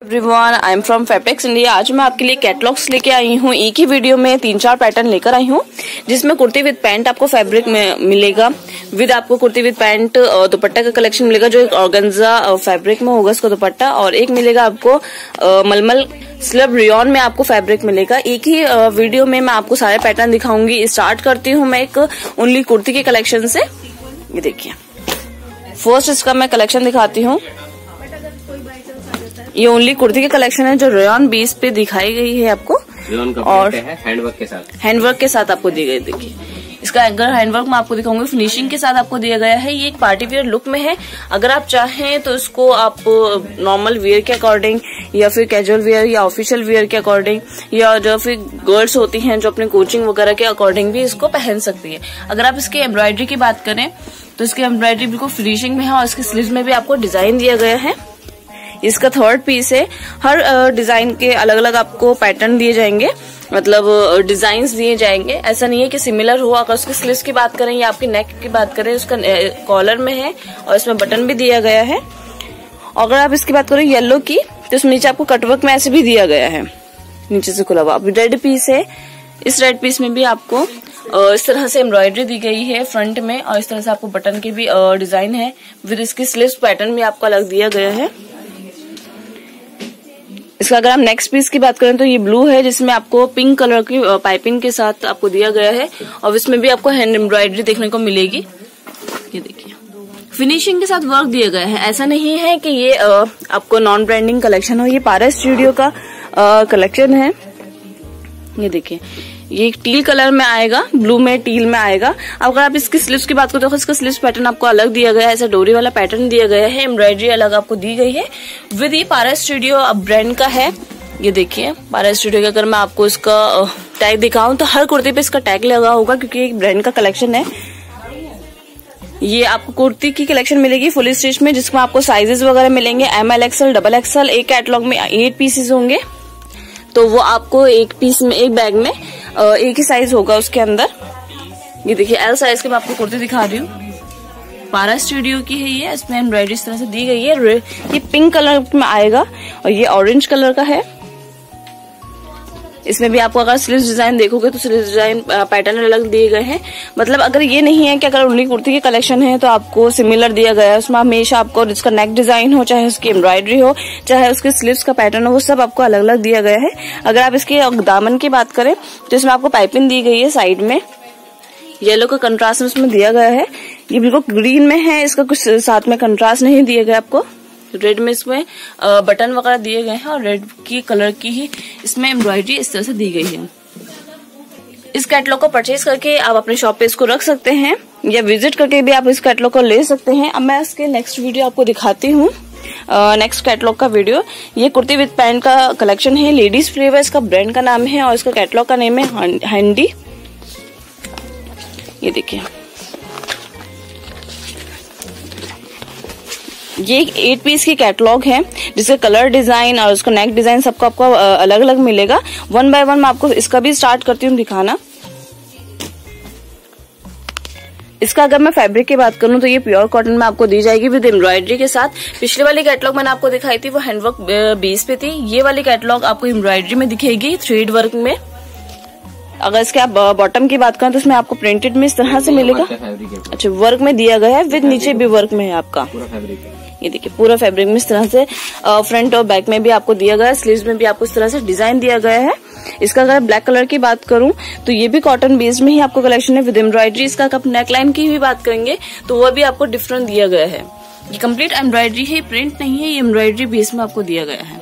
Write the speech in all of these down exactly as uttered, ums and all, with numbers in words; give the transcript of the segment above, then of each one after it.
Everyone, I am from fabrics India. आज मैं आपके लिए कैटलॉग्स लेके आई हूँ। एक ही वीडियो में तीन चार पैटर्न लेकर आई हूँ, जिसमें कुर्ती विद पैंट आपको फैब्रिक में मिलेगा। विद आपको कुर्ती विद पैंट दुपट्टा का कलेक्शन मिलेगा, जो एक ऑर्गेन्जा फैब्रिक में होगा इसका दुपट्टा, और एक मिलेगा आपको आ, मलमल स्लब रियॉन में आपको फैब्रिक मिलेगा। एक ही आ, वीडियो में मैं आपको सारे पैटर्न दिखाऊंगी। स्टार्ट करती हूँ मैं एक ओनली कुर्ती के कलेक्शन से। ये देखिए, फर्स्ट इसका मैं कलेक्शन दिखाती हूँ। ये ओनली कुर्ती के कलेक्शन है, जो रेयन बेस पे दिखाई गई है आपको, और हैंडवर्क के साथ हैंडवर्क के साथ आपको दी गई। देखिए, इसका अगर हैंडवर्क मैं आपको दिखाऊंगी, फिनिशिंग के साथ आपको दिया गया है। ये एक पार्टी वेयर लुक में है। अगर आप चाहें तो इसको आप नॉर्मल वेयर के अकॉर्डिंग, या फिर कैजुअल वेयर या ऑफिशियल वेयर के अकॉर्डिंग, या जो फिर गर्ल्स होती हैं जो अपने कोचिंग वगैरह के अकॉर्डिंग भी इसको पहन सकती है। अगर आप इसकी एम्ब्रॉयडरी की बात करें तो इसकी एम्ब्रॉयडरी बिल्कुल फिनिशिंग में है, और इसके स्लीव्स में भी आपको डिजाइन दिया गया है। इसका थर्ड पीस है। हर डिजाइन के अलग अलग आपको पैटर्न दिए जाएंगे, मतलब डिजाइन्स दिए जाएंगे। ऐसा नहीं है कि सिमिलर हो। अगर उसके स्लीव्स की बात करें या आपकी नेक की बात करें, उसका कॉलर में है और इसमें बटन भी दिया गया है। अगर आप इसकी बात करें येलो की, तो इसमें नीचे आपको कटवर्क में ऐसे भी दिया गया है, नीचे से खुला हुआ। अब रेड पीस है। इस रेड पीस में भी आपको इस तरह से एम्ब्रॉयडरी दी गई है फ्रंट में, और इस तरह से आपको बटन के भी डिजाइन है। फिर इसकी स्लीव्स पैटर्न भी आपको अलग दिया गया है। इसका अगर हम नेक्स्ट पीस की बात करें तो ये ब्लू है, जिसमें आपको पिंक कलर की पाइपिंग के साथ आपको दिया गया है, और इसमें भी आपको हैंड एम्ब्रॉयडरी देखने को मिलेगी। ये देखिए, फिनिशिंग के साथ वर्क दिया गया है। ऐसा नहीं है कि ये आपको नॉन ब्रांडिंग कलेक्शन हो। ये पारा स्टूडियो का कलेक्शन है। ये देखिए, ये टील कलर में आएगा, ब्लू में टील में आएगा। अगर आप इसकी स्लीव्स की बात करें तो इसका स्लीव्स पैटर्न आपको अलग दिया गया है, ऐसा डोरी वाला पैटर्न दिया गया है। एम्ब्रॉयडरी अलग आपको दी गई है। विद ये पारा स्टूडियो अब ब्रांड का है। ये देखिए, पारा स्टूडियो का अगर मैं आपको इसका टैग दिखाऊं तो हर कुर्ती पे इसका टैग लगा होगा, क्योंकि एक ब्रांड का कलेक्शन है। ये आपको कुर्ती की कलेक्शन मिलेगी फुल स्टिच में, जिसमें आपको साइजेस वगैरह मिलेंगे M L XL double XL. एक कैटलॉग में एट पीसेस होंगे, तो वो आपको एक पीस में, एक बैग में एक ही साइज होगा उसके अंदर। ये देखिए, एल साइज की मैं आपको कुर्ती दिखा रही हूँ। पारा स्टूडियो की है ये। इसमें एम्ब्रॉयडरी इस तरह से दी गई है। ये पिंक कलर में आएगा और ये ऑरेंज कलर का है। इसमें भी आपको अगर स्लीव्स डिजाइन देखोगे तो स्लीव्स डिजाइन पैटर्न अलग दिए गए हैं। मतलब अगर ये नहीं है कि अगर ओनली कुर्ती के कलेक्शन है तो आपको सिमिलर दिया गया है। उसमें हमेशा आपको जिसका नेक डिजाइन हो, चाहे उसकी एम्ब्रॉयडरी हो, चाहे उसके स्लीव्स का पैटर्न हो, वो सब आपको अलग अलग दिया गया है। अगर आप इसके दामन की बात करें तो इसमें आपको पाइपिंग दी गई है साइड में, येलो का कंट्रास्ट में उसमें दिया गया है। ये बिल्कुल ग्रीन में है, इसका कुछ साथ में कंट्रास्ट नहीं दिया गया आपको। रेड में इसमें बटन वगैरह दिए गए हैं, और रेड की कलर की ही इसमें एम्ब्रॉयडरी इस तरह से दी गई है। इस कैटलॉग को परचेज करके आप अपने शॉप पे इसको रख सकते हैं, या विजिट करके भी आप इस कैटलॉग को ले सकते हैं। अब मैं इसके नेक्स्ट वीडियो आपको दिखाती हूँ, नेक्स्ट कैटलॉग का वीडियो। ये कुर्ती विद पैंट का कलेक्शन है। लेडीज फ्लेवर इसका ब्रांड का नाम है, और इसका कैटलॉग का नेम है हैंडी। ये देखिए, ये एक एट पीस की कैटलॉग है, जिसका कलर डिजाइन और उसका नेक डिजाइन सबको आपको अलग अलग मिलेगा। वन बाय वन मैं आपको इसका भी स्टार्ट करती हूँ दिखाना। इसका अगर मैं फैब्रिक की बात करूं तो ये प्योर कॉटन में आपको दी जाएगी विद एम्ब्रॉयडरी के साथ। पिछली वाली कैटलॉग मैंने आपको दिखाई थी वो हैंडवर्क बेस पे थी। ये वाली कैटलॉग आपको एम्ब्रॉयडरी में दिखेगी, थ्रेड वर्क में। अगर इसके आप बॉटम की बात करें तो इसमें आपको प्रिंटेड में इस तरह से मिलेगा। अच्छा, वर्क में दिया गया है, विद नीचे भी वर्क में है आपका। ये देखिए, पूरा फैब्रिक में इस तरह से फ्रंट और बैक में भी आपको दिया गया है। स्लीव्स में भी आपको इस तरह से डिजाइन दिया गया है। इसका अगर ब्लैक कलर की बात करूं तो ये भी कॉटन बेस्ड में ही आपको कलेक्शन है विद एम्ब्रॉयडरी। इसका आप नेकलाइन की भी बात करेंगे तो वह भी आपको डिफरेंट दिया गया है। ये कंप्लीट एम्ब्रॉयडरी है, प्रिंट नहीं है, ये एम्ब्रॉयडरी बेस में आपको दिया गया है।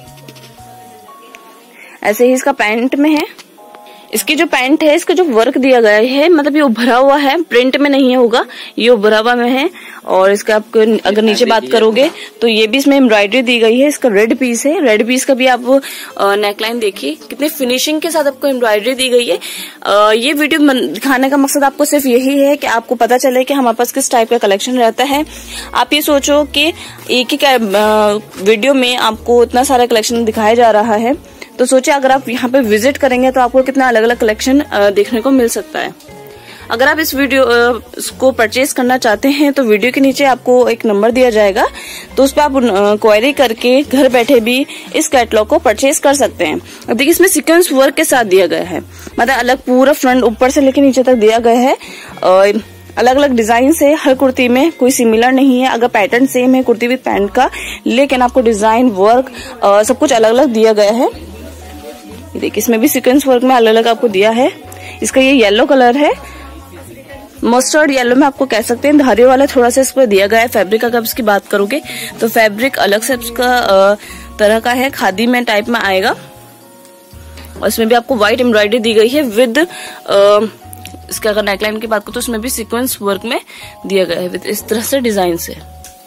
ऐसे ही इसका पैंट में है। इसकी जो पैंट है, इसका जो वर्क दिया गया है, मतलब ये उभरा हुआ है, प्रिंट में नहीं होगा, ये उभरा हुआ में है। और इसका आपको अगर नीचे बात करोगे तो ये भी इसमें एम्ब्रॉयडरी दी गई है। इसका रेड पीस है। रेड पीस का भी आप नेकलाइन देखिए, कितने फिनिशिंग के साथ आपको एम्ब्रॉयडरी दी गई है। आ, ये वीडियो दिखाने का मकसद आपको सिर्फ यही है कि आपको पता चले कि हमारे पास किस टाइप का कलेक्शन रहता है। आप ये सोचो कि एक ही वीडियो में आपको इतना सारा कलेक्शन दिखाया जा रहा है, तो सोचिए अगर आप यहाँ पे विजिट करेंगे तो आपको कितना अलग अलग कलेक्शन देखने को मिल सकता है। अगर आप इस वीडियो को परचेज करना चाहते हैं तो वीडियो के नीचे आपको एक नंबर दिया जाएगा, तो उस पर आप क्वेरी करके घर बैठे भी इस कैटलॉग को परचेज कर सकते हैं। अब देखिए इसमें सीक्वेंस वर्क के साथ दिया गया है, मतलब अलग पूरा फ्रंट ऊपर से लेकर नीचे तक दिया गया है। और अलग अलग डिजाइन से हर कुर्ती में कोई सिमिलर नहीं है। अगर पैटर्न सेम है कुर्ती विद पैंट का, लेकिन आपको डिजाइन वर्क सब कुछ अलग अलग दिया गया है। देखिए इसमें भी सीक्वेंस वर्क में अलग अलग आपको दिया है। इसका ये येलो कलर है, मस्टर्ड येलो में आपको कह सकते हैं। धारी वाला थोड़ा सा इसको दिया गया है। फैब्रिक अगर इसकी बात करोगे तो फैब्रिक अलग से इसका तरह का है, खादी में टाइप में आएगा। और इसमें भी आपको व्हाइट एम्ब्रॉयडरी दी गई है विद इसका अगर नेकलाइन की बात करो तो उसमें भी सीक्वेंस वर्क में दिया गया है विद इस तरह से डिजाइन से।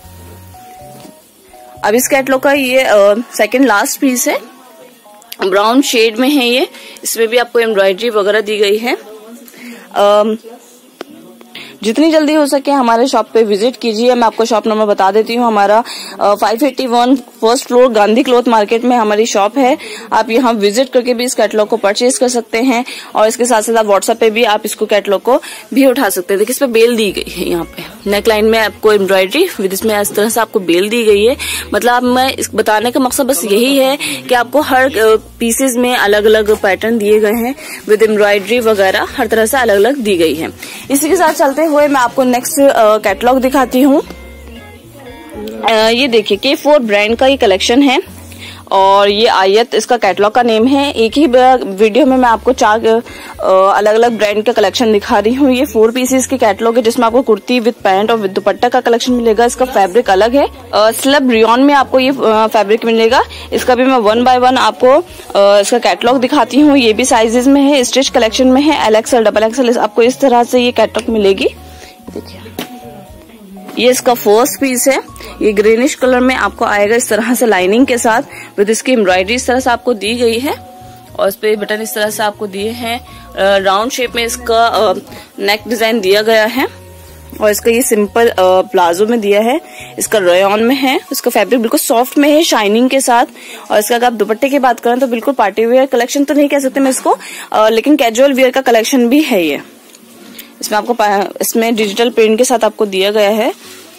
अब इस कैटलॉग का ये सेकंड लास्ट पीस है, ब्राउन शेड में है ये। इसमें भी आपको एम्ब्रॉयडरी वगैरह दी गई है। आ, जितनी जल्दी हो सके हमारे शॉप पे विजिट कीजिए। मैं आपको शॉप नंबर बता देती हूँ। हमारा five eighty one first floor Gandhi cloth market में हमारी शॉप है। आप यहाँ विजिट करके भी इस कैटलॉग को परचेज कर सकते हैं, और इसके साथ साथ आप व्हाट्सएप पे भी आप इसको कैटलॉग को भी उठा सकते हैं। देखिए इस पे बेल दी गई है, यहाँ पे नेकलाइन में आपको एम्ब्रॉयडरी विद इसमें इस तरह से आपको बेल दी गई है। मतलब मैं इस बताने का मकसद बस यही है कि आपको हर पीसेज में अलग अलग पैटर्न दिए गए हैं विद एम्ब्रॉयडरी वगैरह हर तरह से अलग अलग दी गई है। इसी के साथ चलते हुए मैं आपको नेक्स्ट कैटलॉग दिखाती हूँ। ये देखिए के फोर ब्रांड का ये कलेक्शन है, और ये आयत इसका कैटलॉग का नेम है। एक ही वीडियो में मैं आपको चार अलग अलग ब्रांड का कलेक्शन दिखा रही हूँ। ये फोर पीसेस की कैटलॉग है जिसमें आपको कुर्ती विद पैंट और विद दुपट्टा का कलेक्शन मिलेगा। इसका फैब्रिक अलग है, स्लब रियॉन में आपको ये फैब्रिक मिलेगा। इसका भी मैं वन बाय वन आपको इसका कैटलॉग दिखाती हूँ। ये भी साइजेस में है, स्टिच कलेक्शन में है, एल एक्सएल डबल एक्सएल आपको इस तरह से ये कैटलॉग मिलेगी। देखिए ये इसका फर्स्ट पीस है, ये ग्रीनिश कलर में आपको आएगा इस तरह से लाइनिंग के साथ विद इसकी एम्ब्रॉयडरी इस तरह से आपको दी गई है, और इस पे बटन इस तरह से आपको दिए हैं। राउंड शेप में इसका नेक डिजाइन दिया गया है, और इसका ये सिंपल प्लाजो में दिया है। इसका रेयॉन में है, इसका फैब्रिक बिल्कुल सॉफ्ट में है शाइनिंग के साथ। और इसका अगर आप दुपट्टे की बात करें तो बिल्कुल पार्टी वेयर कलेक्शन तो नहीं कह सकते मैं इसको, लेकिन कैजुअल वेयर का कलेक्शन भी है ये। इसमें आपको इसमें डिजिटल प्रिंट के साथ आपको दिया गया है।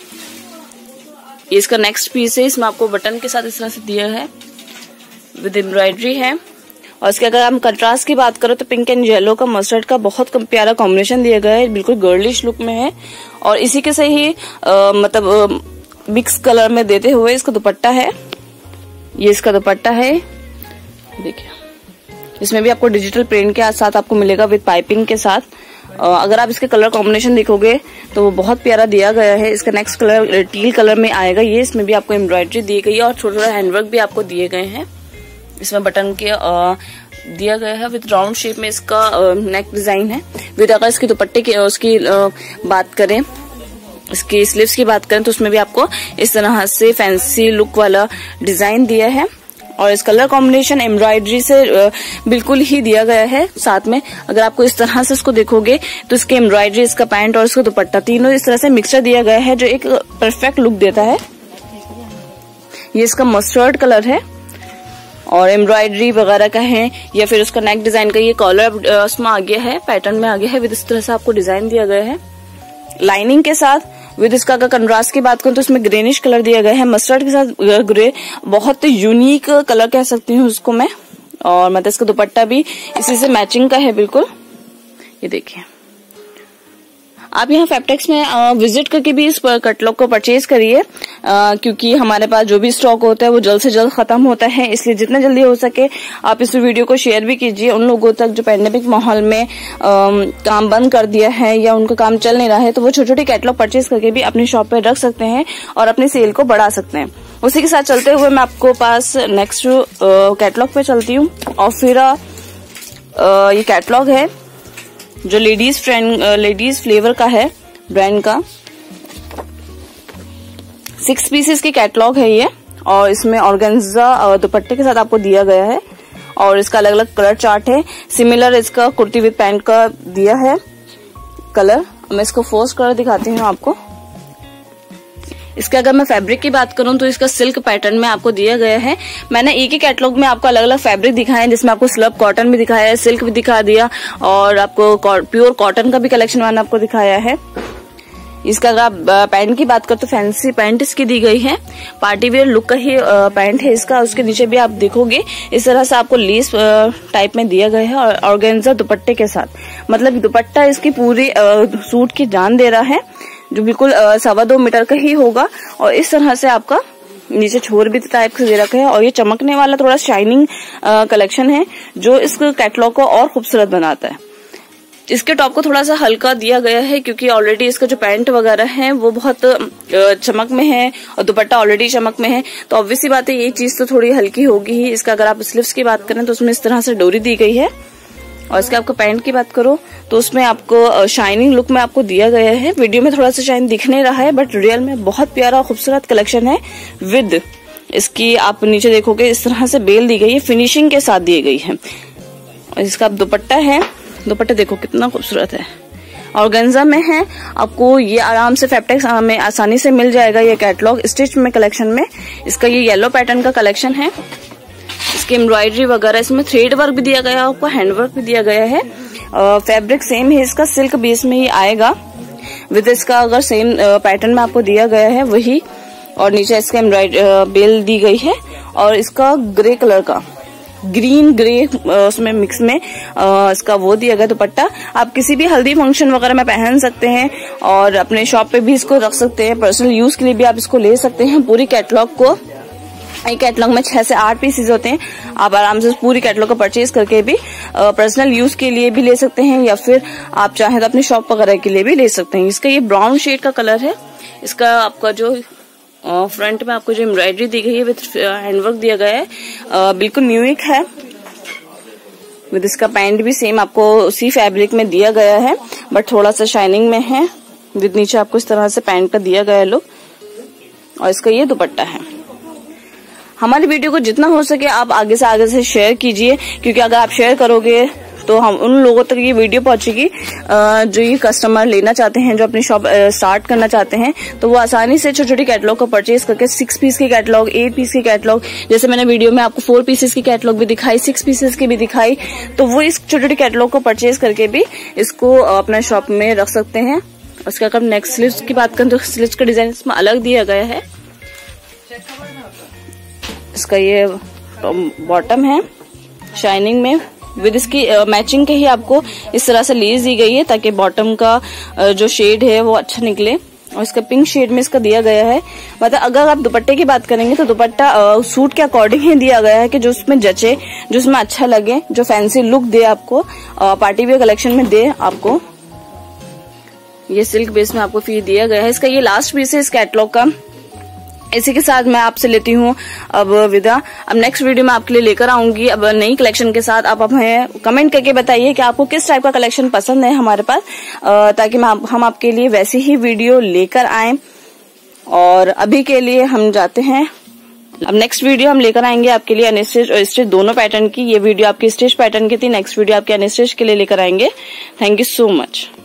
ये इसका नेक्स्ट पीस है, इसमें आपको बटन के साथ इस तरह से दिया है विद एम्ब्रॉयडरी है। और इसके अगर हम कंट्रास्ट की बात करें तो पिंक एंड येलो का मस्टर्ड का बहुत प्यारा कॉम्बिनेशन दिया गया है, बिल्कुल गर्लिश लुक में है। और इसी के से ही आ, मतलब मिक्स कलर में देते हुए इसका दुपट्टा है। ये इसका दुपट्टा है, देखिए इसमें भी आपको डिजिटल प्रिंट के साथ आपको मिलेगा विद पाइपिंग के साथ। अगर आप इसके कलर कॉम्बिनेशन देखोगे तो वो बहुत प्यारा दिया गया है। इसका नेक्स्ट कलर टील कलर में आएगा। ये इसमें भी आपको एम्ब्रॉयडरी दी गई है, और छोटा छोटा हैंडवर्क भी आपको दिए गए हैं। इसमें बटन के आ, दिया गया है विद राउंड शेप में इसका नेक डिजाइन है। विद अगर इसके दुपट्टे की उसकी आ, बात करें, इसकी स्लीव्स की बात करें तो उसमें भी आपको इस तरह से फैंसी लुक वाला डिजाइन दिया है। और इस कलर कॉम्बिनेशन एम्ब्रॉयडरी से बिल्कुल ही दिया गया है साथ में। अगर आपको इस तरह से इसको देखोगे तो इसके एम्ब्रॉयडरी, इसका पैंट और इसका दुपट्टा तीनों इस तरह से मिक्सचर दिया गया है जो एक परफेक्ट लुक देता है। ये इसका मस्टर्ड कलर है, और एम्ब्रॉयडरी वगैरह का है या फिर उसका नेक डिजाइन का ये कॉलर उसमें आ गया है, पैटर्न में आ गया है। विद इस तरह से आपको डिजाइन दिया गया है लाइनिंग के साथ। विद इसका अगर कंट्रास्ट की बात करूं तो इसमें ग्रेनिश कलर दिया गया है मस्टर्ड के साथ ग्रे, बहुत यूनिक कलर कह सकती हूँ उसको मैं। और मतलब इसका दुपट्टा भी इसी से मैचिंग का है बिल्कुल। ये देखिए आप यहाँ फैब्टेक्स में विजिट करके भी इस कैटलॉग को परचेज करिए, क्योंकि हमारे पास जो भी स्टॉक होता है वो जल्द से जल्द खत्म होता है। इसलिए जितना जल्दी हो सके आप इस वीडियो को शेयर भी कीजिए उन लोगों तक जो पैंडेमिक माहौल में आ, काम बंद कर दिया है या उनका काम चल नहीं रहा है, तो वो छोटे छोटे कैटलॉग परचेज करके भी अपनी शॉप पे रख सकते हैं और अपनी सेल को बढ़ा सकते हैं। उसी के साथ चलते हुए मैं आपको पास नेक्स्ट कैटलॉग पे चलती हूँ, और फिर आ, ये कैटलॉग है जो लेडीज फ्रेंड लेडीज फ्लेवर का है ब्रांड का। सिक्स पीसेस की कैटलॉग है ये, और इसमें ऑर्गेन्जा दुपट्टे के साथ आपको दिया गया है, और इसका अलग अलग कलर चार्ट है। सिमिलर इसका कुर्ती विद पैंट का दिया है कलर। मैं इसको फर्स्ट कलर दिखाती हूँ आपको। इसके अगर मैं फैब्रिक की बात करूं तो इसका सिल्क पैटर्न में आपको दिया गया है। मैंने एक ही कैटलॉग में आपको अलग अलग फैब्रिक दिखाए हैं, जिसमें आपको स्लब कॉटन भी दिखाया है, सिल्क भी दिखा दिया और आपको प्योर कॉटन का भी कलेक्शन मैंने आपको दिखाया है। इसका अगर आप पैंट की बात करें तो फैंसी पैंट इसकी दी गई है, पार्टी वेयर लुक का ही पैंट है इसका। उसके नीचे भी आप देखोगे इस तरह से आपको लेस टाइप में दिया गया है और ऑर्गेन्जा दुपट्टे के साथ, मतलब दुपट्टा इसकी पूरी सूट की जान दे रहा है, जो बिल्कुल सवा दो मीटर का ही होगा। और इस तरह से आपका नीचे छोर भी टाइप से दे रखा है और ये चमकने वाला थोड़ा शाइनिंग कलेक्शन है, जो इस कैटलॉग को और खूबसूरत बनाता है। इसके टॉप को थोड़ा सा हल्का दिया गया है क्योंकि ऑलरेडी इसका जो पैंट वगैरह है वो बहुत चमक में है और दुपट्टा ऑलरेडी चमक में है, तो ऑब्वियस सी बात है ये चीज तो थोड़ी हल्की होगी ही। इसका अगर आप स्लीव्स की बात करें तो उसमें इस तरह से डोरी दी गई है। और इसके आपको पैंट की बात करो तो उसमें आपको शाइनिंग लुक में आपको दिया गया है। वीडियो में थोड़ा सा शाइन दिखने रहा है बट रियल में बहुत प्यारा खूबसूरत कलेक्शन है। विद इसकी आप नीचे देखोगे इस तरह से बेल दी गई है, फिनिशिंग के साथ दी गई है। और इसका आप दुपट्टा है, दुपट्टा देखो कितना खूबसूरत है, ऑर्गेन्जा में है। आपको ये आराम से फैब्रिक में आसानी से मिल जाएगा। ये कैटलॉग स्टिच में कलेक्शन में इसका ये येलो पैटर्न का कलेक्शन है। इसकी एम्ब्रॉयडरी वगैरह, इसमें थ्रेड वर्क भी दिया गया है, आपको हैंड वर्क भी दिया गया है। फैब्रिक सेम है इसका, सिल्क बेस में ही आएगा। विद इसका अगर सेम पैटर्न में आपको दिया गया है वही, और नीचे इसका एम्ब्रॉयडरी बेल दी गई है। और इसका ग्रे कलर का, ग्रीन ग्रे उसमें मिक्स में आ, इसका वो दिया गया दुपट्टा। आप किसी भी हल्दी फंक्शन वगैरह में पहन सकते हैं और अपने शॉप पे भी इसको रख सकते हैं, पर्सनल यूज के लिए भी आप इसको ले सकते हैं। पूरी कैटलॉग को, एक कैटलॉग में छह से आठ पीसेज होते हैं, आप आराम से पूरी कैटलॉग को परचेज करके भी पर्सनल यूज के लिए भी ले सकते हैं या फिर आप चाहें तो अपनी शॉप वगैरह के लिए भी ले सकते हैं। इसका ये ब्राउन शेड का कलर है। इसका आपका जो फ्रंट में आपको जो एम्ब्रॉयडरी दी गई है विद हैंडवर्क दिया गया है, आ, बिल्कुल न्यूइक है। विद इसका पैंट भी सेम आपको उसी फैब्रिक में दिया गया है बट थोड़ा सा शाइनिंग में है। विद नीचे आपको इस तरह से पैंट का दिया गया है लुक, और इसका ये दुपट्टा है। हमारी वीडियो को जितना हो सके आप आगे से आगे से शेयर कीजिए, क्योंकि अगर आप शेयर करोगे तो हम उन लोगों तक ये वीडियो पहुंचेगी जो ये कस्टमर लेना चाहते हैं, जो अपनी शॉप स्टार्ट करना चाहते हैं, तो वो आसानी से छोटी छोटी कैटलॉग को परचेज करके सिक्स पीस की कैटलॉग, एट पीस की कैटलॉग, जैसे मैंने वीडियो में आपको फोर पीसेस की कैटलॉग भी दिखाई, सिक्स पीसेस की भी दिखाई, तो वो इस छोटी छोटी कैटलॉग को परचेज करके भी इसको अपने शॉप में रख सकते हैं। उसके अगर नेक्स्ट स्लीव्स की बात करें तो स्लीव्स का डिजाइन इसमें अलग दिया गया है। इसका ये बॉटम है शाइनिंग में, विद इसकी मैचिंग के ही आपको इस तरह से लेस दी गई है ताकि बॉटम का जो शेड है वो अच्छा निकले। और इसका पिंक शेड में इसका दिया गया है। मतलब अगर आप दुपट्टे की बात करेंगे तो दुपट्टा सूट के अकॉर्डिंग ही दिया गया है कि जो उसमें जचे, जो उसमें अच्छा लगे, जो फैंसी लुक दे आपको, पार्टी वेयर कलेक्शन में दे आपको। ये सिल्क बेस में आपको फिर दिया गया है। इसका ये लास्ट पीस है इस कैटलॉग का। इसी के साथ मैं आपसे लेती हूँ अब विदा। अब नेक्स्ट वीडियो में आपके लिए लेकर आऊंगी अब नई कलेक्शन के साथ। आप हमें कमेंट करके बताइए कि आपको किस टाइप का कलेक्शन पसंद है हमारे पास, ताकि हम आपके लिए वैसे ही वीडियो लेकर आए। और अभी के लिए हम जाते हैं, अब नेक्स्ट वीडियो हम लेकर आएंगे आपके लिए अनस्टिच और स्टिच दोनों पैटर्न की। ये वीडियो आपकी स्टिच पैटर्न की थी, नेक्स्ट वीडियो आपके अनस्टिच के लिए लेकर आएंगे। Thank you so much.